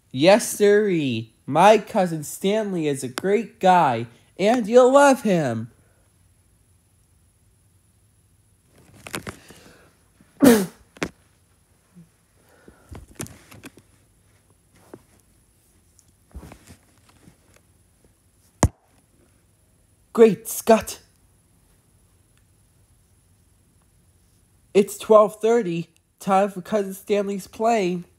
Yes, sirree. My cousin Stanley is a great guy, and you'll love him. Great Scott! It's 12:30. Time for Cousin Stanley's plane.